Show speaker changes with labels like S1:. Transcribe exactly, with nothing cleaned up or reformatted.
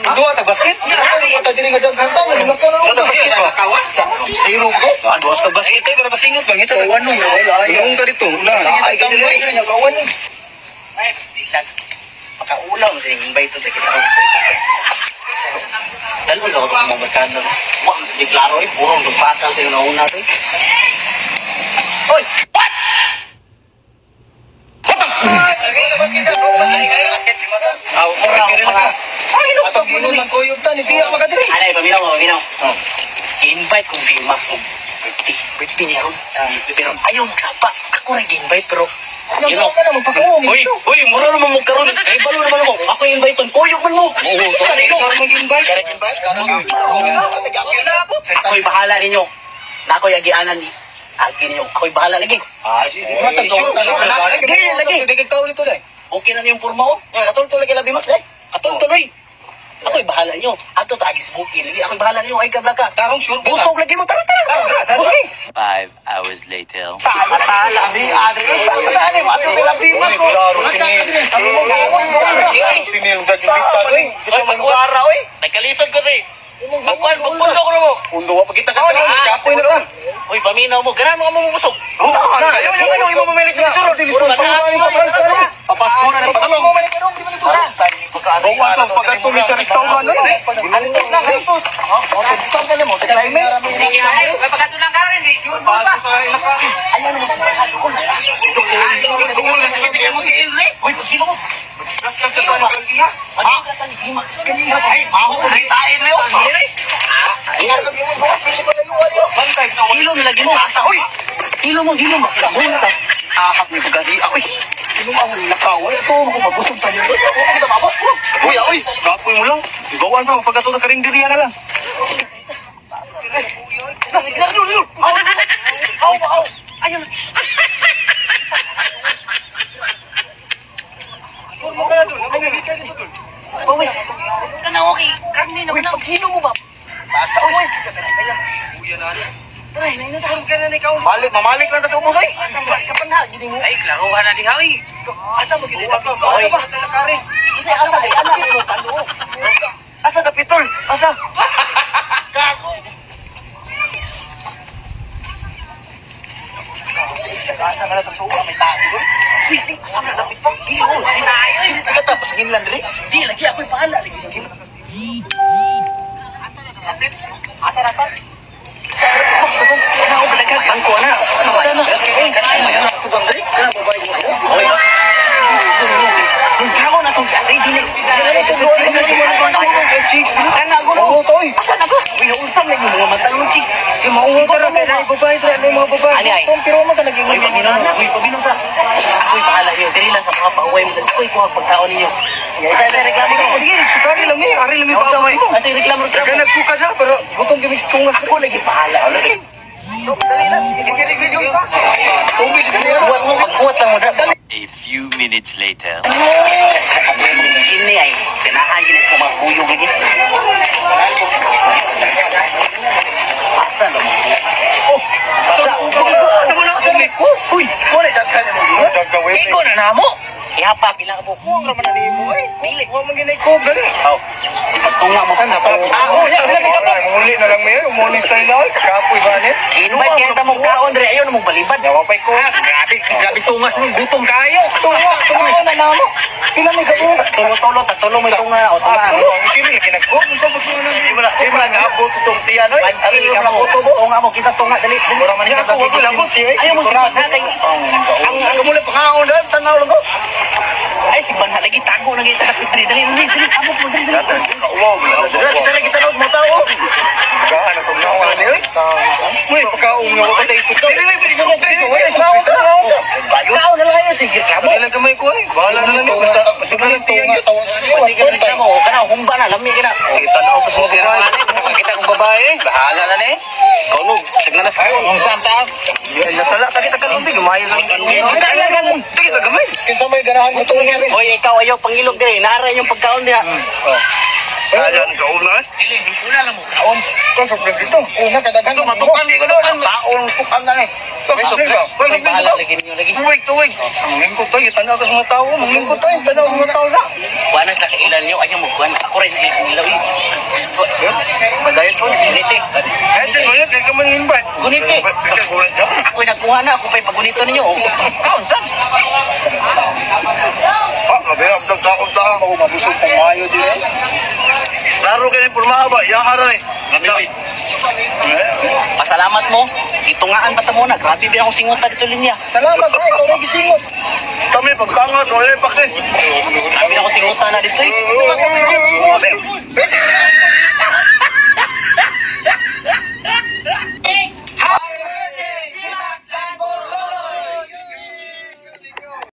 S1: Dua ta basket. Kita diri ka daghang tawo, lima ka na. Kawas. Hiro ko. Ah, dos ka basket pero pasingot bang ito. Ano yo wala. Yung ka dito. Wala. Ay tambay nya kawan ni. Ay, stilag. Makaulaw sa invite to kita. Dalo daw ko mo merkado. Wa, di klaro eh, puro dupatal sa nauna to. Hoy! What? What the fuck? Aw, ora. Ay, no to gino man kuyog ta ni Pia makadiri. Alay, paminaw mo, paminaw. Oh. Invite kung di max fifty. fifty niya ron. Pero ayaw magsapa. Ako rin invite pero you know, uy, uy, mura naman mo karon. Eh, balo naman ako. Ako yung invite on. Kuyog man mo. Oo, sana ino. Mag-invite. Ako'y bahala ninyo. Na ako'y agianan ni. Agi ninyo. Ako'y bahala lagi. Ah, sige. Lagi, lagi. Okay na yung forma ko. Atol to lagi labi max. Atol tuloy. Ako'y bahala nyo. Ato tagis buki lagi. Ako'y bahala nyo. Ay kabla ka. Karong sure. Busog lagi mo. Tara, tara.
S2: Five hours later.
S1: Tala, bi, adre. Tala, mo. Ato sila bimat ko. Sinil da jumbita rin. Kita manggara, oy. Nagkalisod ko rin. Pagkuhan, pagpundo ko na mo. Pundo ka, pagkita ka rin. Kapoy na rin. Uy, paminaw mo. Garan mo ka mo busog. Oo, ano, yung ano, yung mamamalik sa surot. Papasok na ng pagkalang. Bawa ang pagkatong sa restaurant na rin. Alintas na kayo. Pagkatong ka na mo. Sige, ay, pagkatong lang ka rin. Siyon mo ba? Ayan mo sa halo ko na. Tungol na sa kanya mo kayo rin. Uy, sino mo? Gasgas ka na kanina. Ay, maho ko rin tayo na yun. Ayan, hilo nilagyan mo. Asa, uy. Hilo mo, hilo mo. Sabon ka. Ahak may pagkati. Uy, hilo mo ang nakaw. Ito, kung mabusog tayo. Uy, ako kita mabos. Uy, uy. Kapoy mo lang. Gawan mo, pagkatong na karinderiya na lang. Aw, aw. Ayun. Bawis. Kana okay. Karni na na. Hilo mo ba? Basa bawis. Uya na. Tara, na ina tarong kana ni kauli. Malik, mamalik lang ta sa umos ay. Asa ba ka panha gid mo? Ay, klaro ana di hawi. Asa mo gid ba? Asa ba talakari? Isa asa ay ana mo pando. Asa ka pitol? Asa? Kako. Asa ka na ta suwa may tayo. Wili, asa na dapat pang iyo. Tayo. Pagkatapos ginlan diri. Di lagi ako pahala ri sige. Asa na dapat? Asa na dapat? Ano ako dagat bangko na. Ano na? Kana na tubang diri. Kana babay mo. Oy. Kung karon atong kay dili. Dili to do ni mo na chicks. Kana go no toy. Asa na ba? Uy, usam na yung mga matalong chicks. Yung mga utara kay na babay diri ano mga babay. Tong pero man ka naging mga uy pabinong sa. Ako'y bahala niyo. Dili lang sa mga pauwi mo. Ako'y kuha pagkaon ninyo. Isa sa reklamo ko. Sige, sukari lang eh. Ari lang yung pagkaon mo. Kasi reklamo reklamo. Kaya nagsuka siya pero gutom kami tunga. Ako lagi bahala. Dali na. Sige-sige yung sa. Tubig na. Magbuhat lang mo.
S2: A few minutes later.
S1: Ini ay tinahan ginis ko mga kuyog lagi. Asa na mo? Oh, asa. Ano mo na sa ko? Uy, mo na daghan mo. Dagawin. Ikaw na namo. Ihapa pila ka buko ra man ni mo eh. Dili wa man ginay ko gali. Aw. Pagtunga mo sana pa. Ako la la ka pa. Muli na lang mayor, muli style na oy. Kakapoy ba ni? Invite kaya ta mo kaon dire ayo na mo balibad. Dawa pay ko. Grabe, grabe tungas mo gutom kayo. Tunga, tunga na namo. Pila may gabo. Tulo-tulo ta tulo may tunga o tunga. Kini ginagko. Di mo na, di mo na gaabot tutong tiyan oy. Ari ka mo tubo. Tunga mo kita tunga dali. Ora man ka dili. Ayo mo sa natin. Ang ang mo le pakaon dan tanaw lang ko. Ay, si Banha lagi tago lagi tagas dali dali dali dali amo po dali dali. Wow, dali kita lagi tanong mo tao. Gaan ako nawa ni oy. Uy, pagkaon nga ko tay suto. Dili dili dili dili. Uy, sao ka? Bayo. Sao na lang sige ka mo. Dili gamay ko ay. Bahala na lang basta masugalan tiyan gyud. Sige na mo. Kana humba na lami kana. Tanaw ko sa dira. Kita kong babae. Bahala na ni. Kau no, sagna na sa kung saan ta. Nasala ta kita karon di gamay lang. Kita gamay. Kinsa may ganahan mo tuloy. Oy, ikaw ayaw pangilog dire. Naara yung pagkaon diha. Oh.
S3: Ayan, kauna eh.
S1: Dili, una lang mo kaon.
S3: Kung sukles dito.
S1: Una kadaghan
S3: Ito, matukan di ko doon.
S1: Kaon tukang na eh.
S3: May sukles. May sukles
S1: Bahala
S3: dito.
S1: lagi ninyo lagi.
S3: Tuwig, tuwig. Ang lingkod tayo, tanaw ka sa mga tao. Ang lingkod tayo, tanaw sa mga tao na.
S1: Wanas na kailan niyo ayaw mo kuan. Ako rin ang ilaw eh.
S3: Padayon po.
S1: Guniti.
S3: Eh, dyan mo yun, kaya ka man-invite.
S1: Guniti.
S3: Kaya kulang siya.
S1: Ako'y nagkuha na, ako pa'y pagunito ninyo. Oh. Kaon saan?
S3: Ah, gabi, ang dagkaon ta. Ako mabusog pang mayo din eh. Laro ka ni Purmaha ba? Yahara eh. Gabi.
S1: Pasalamat mo. Itungaan pa ta muna. Grabe ba akong singutan dito linya.
S3: Salamat ay, ikaw rin gisingot. Kami pagkangat, wala yung pakin.
S1: Grabe na akong singutan na dito eh.
S3: Grabe.